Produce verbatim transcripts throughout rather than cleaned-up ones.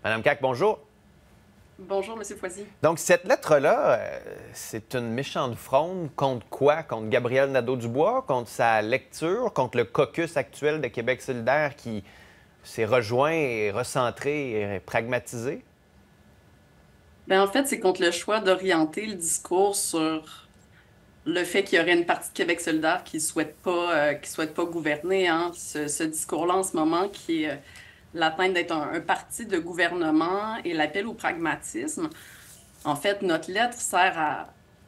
Madame Cac, bonjour. Bonjour, M. Foisy. Donc, cette lettre-là, euh, c'est une méchante fronde contre quoi? Contre Gabriel Nadeau-Dubois, contre sa lecture, contre le caucus actuel de Québec solidaire qui s'est rejoint et recentré et pragmatisé? Bien, en fait, c'est contre le choix d'orienter le discours sur le fait qu'il y aurait une partie de Québec solidaire qui ne souhaite pas, euh, qui souhaite pas gouverner. Hein. Ce, ce discours-là, en ce moment, qui est euh, l'atteinte d'être un, un parti de gouvernement et l'appel au pragmatisme. En fait, notre lettre sert à,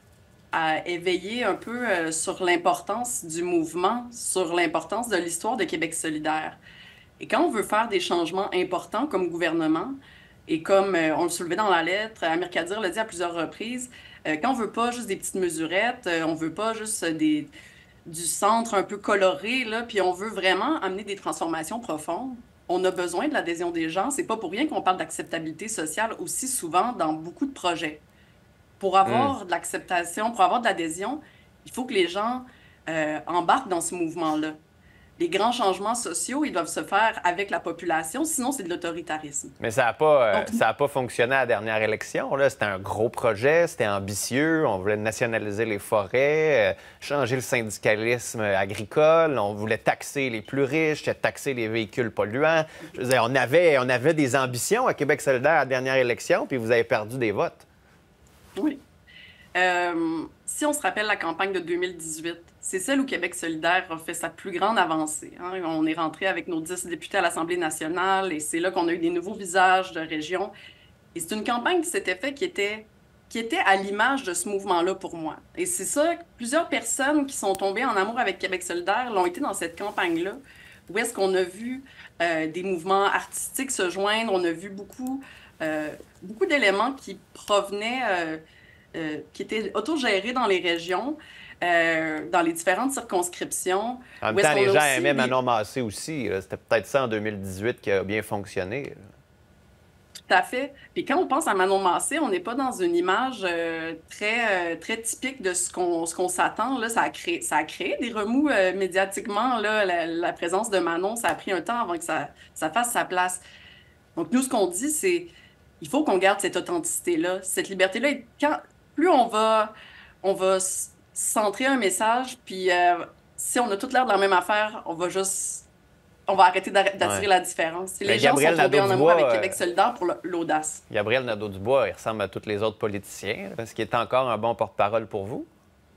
à éveiller un peu euh, sur l'importance du mouvement, sur l'importance de l'histoire de Québec solidaire. Et quand on veut faire des changements importants comme gouvernement, et comme euh, on le soulevait dans la lettre, Amir Kadir l'a dit à plusieurs reprises, euh, quand on veut pas juste des petites mesurettes, euh, on veut pas juste des, du centre un peu coloré, là, puis on veut vraiment amener des transformations profondes, on a besoin de l'adhésion des gens. C'est pas pour rien qu'on parle d'acceptabilité sociale aussi souvent dans beaucoup de projets. Pour Hum. avoir de l'acceptation, pour avoir de l'adhésion, il faut que les gens euh, embarquent dans ce mouvement-là. Les grands changements sociaux, ils doivent se faire avec la population, sinon c'est de l'autoritarisme. Mais ça n'a pas, euh, Donc, ça a pas fonctionné à la dernière élection. Là. C'était un gros projet, c'était ambitieux. On voulait nationaliser les forêts, euh, changer le syndicalisme agricole. On voulait taxer les plus riches, taxer les véhicules polluants. Je veux dire, on avait, on avait des ambitions à Québec solidaire à la dernière élection, puis vous avez perdu des votes. oui. Euh, si on se rappelle la campagne de deux mille dix-huit, c'est celle où Québec solidaire a fait sa plus grande avancée. Hein. On est rentré avec nos dix députés à l'Assemblée nationale et c'est là qu'on a eu des nouveaux visages de région. Et c'est une campagne qui s'était faite qui était, qui était à l'image de ce mouvement-là pour moi. Et c'est ça, plusieurs personnes qui sont tombées en amour avec Québec solidaire l'ont été dans cette campagne-là, où est-ce qu'on a vu euh, des mouvements artistiques se joindre, on a vu beaucoup, euh, beaucoup d'éléments qui provenaient... Euh, euh, qui étaient autogérés dans les régions, euh, dans les différentes circonscriptions. En même Où est-ce temps, qu'on les a gens aussi aimaient des... Manon Massé aussi. là. C'était peut-être ça en deux mille dix-huit qui a bien fonctionné. là. Tout à fait. Puis quand on pense à Manon Massé, on n'est pas dans une image euh, très, euh, très typique de ce qu'on ce qu'on s'attend. Là, ça a créé, ça a créé des remous euh, médiatiquement. Là, la, la présence de Manon, ça a pris un temps avant que ça, ça fasse sa place. Donc, nous, ce qu'on dit, c'est il faut qu'on garde cette authenticité-là, cette liberté-là. Et quand, plus on va, on va s- centrer un message, puis euh, si on a toute l'air de la même affaire, on va juste, on va arrêter d'ar- d'attirer Ouais. la différence. Et Mais les gens sont Gabriel tombés en amour avec Nadeau-Dubois, euh, Québec solidaire pour le- l'audace. Gabriel Nadeau-Dubois, il ressemble à tous les autres politiciens. Est-ce qu'il est encore un bon porte-parole pour vous?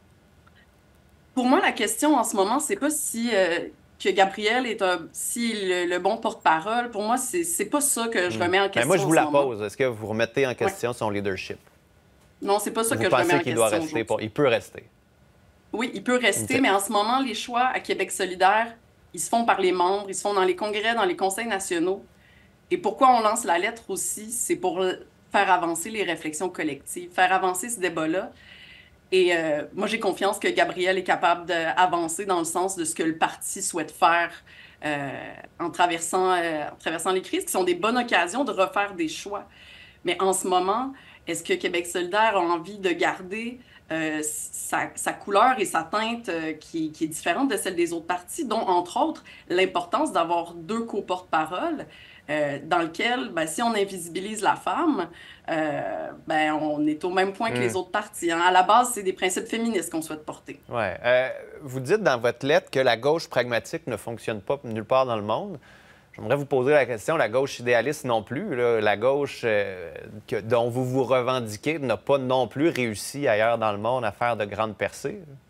Pour moi, la question en ce moment, c'est pas si euh, que Gabriel est un, si le, le bon porte-parole. Pour moi, c'est c'est pas ça que je Hmm. remets en Ben, moi, question je en vous ce la moment. pose. Est-ce que vous remettez en Ouais. question son leadership? Non, c'est pas ça Vous que je remets pensez en qu'il doit question rester? aujourd'hui. Pour... Il peut rester. Oui, il peut rester, OK. mais en ce moment, les choix à Québec solidaire, ils se font par les membres, ils se font dans les congrès, dans les conseils nationaux. Et pourquoi on lance la lettre aussi, c'est pour faire avancer les réflexions collectives, faire avancer ce débat-là. Et euh, moi, j'ai confiance que Gabriel est capable d'avancer dans le sens de ce que le parti souhaite faire euh, en traversant, euh, en traversant les crises, qui sont des bonnes occasions de refaire des choix. Mais en ce moment, est-ce que Québec solidaire a envie de garder euh, sa, sa couleur et sa teinte euh, qui, qui est différente de celle des autres partis, dont, entre autres, l'importance d'avoir deux co-porte-parole, euh, dans lequel, ben, si on invisibilise la femme, euh, ben, on est au même point que Hmm. les autres partis. Hein. À la base, c'est des principes féministes qu'on souhaite porter. Ouais. Euh, vous dites dans votre lettre que la gauche pragmatique ne fonctionne pas nulle part dans le monde. J'aimerais vous poser la question, la gauche idéaliste non plus. Là, la gauche euh, que- dont vous vous revendiquez n'a pas non plus réussi ailleurs dans le monde à faire de grandes percées. là.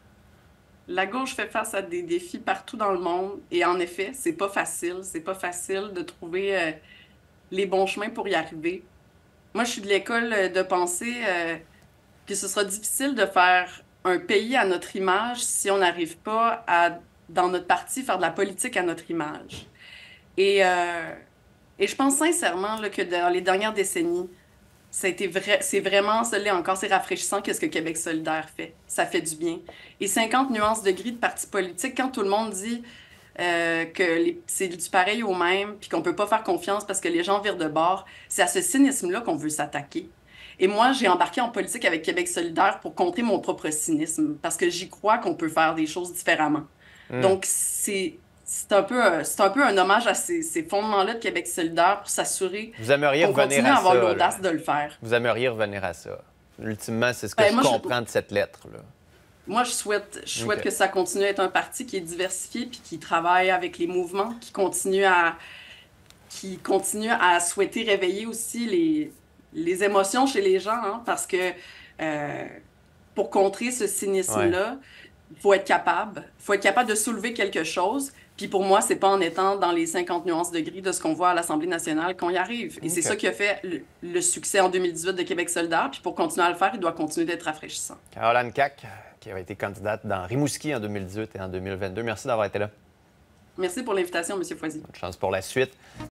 La gauche fait face à des défis partout dans le monde et en effet, c'est pas facile. C'est pas facile de trouver euh, les bons chemins pour y arriver. Moi, je suis de l'école euh, de penser euh, que ce sera difficile de faire un pays à notre image si on n'arrive pas à, dans notre parti, faire de la politique à notre image. Et, euh, et je pense sincèrement là, que dans les dernières décennies, ça a été vrai, c'est vraiment, ça l'est encore, c'est rafraîchissant que ce que Québec solidaire fait. Ça fait du bien. Et cinquante nuances de gris de partis politiques, quand tout le monde dit euh, que les- c'est du pareil au même, puis qu'on peut pas faire confiance parce que les gens virent de bord, c'est à ce cynisme-là qu'on veut s'attaquer. Et moi, j'ai embarqué en politique avec Québec solidaire pour contrer mon propre cynisme, parce que j'y crois qu'on peut faire des choses différemment. Hmm. Donc, c'est c'est un peu, un- c'est un peu un hommage à ces, ces fondements-là de Québec solidaire pour s'assurer Vous aimeriez qu'on revenir continue à à avoir ça, là. l'audace de le faire. Vous aimeriez revenir à ça. Ultimement, c'est ce que Ben, je moi, je, comprends de cette lettre-là. moi, je souhaite, je souhaite OK. que ça continue à être un parti qui est diversifié puis qui travaille avec les mouvements, qui continue à, qui continue à souhaiter réveiller aussi les, les émotions chez les gens, hein, parce que euh, pour contrer ce Ouais. cynisme-là, il faut être capable. Il faut être capable de soulever quelque chose. Puis pour moi, c'est pas en étant dans les cinquante nuances de gris de ce qu'on voit à l'Assemblée nationale qu'on y arrive. Et c'est OK. ça qui a fait le, le succès en deux mille dix-huit de Québec solidaire. Puis pour continuer à le faire, il doit continuer d'être rafraîchissant. Caroline Cac, qui avait été candidate dans Rimouski en deux mille dix-huit et en deux mille vingt-deux. Merci d'avoir été là. Merci pour l'invitation, M. Foisy. Bonne chance pour la suite.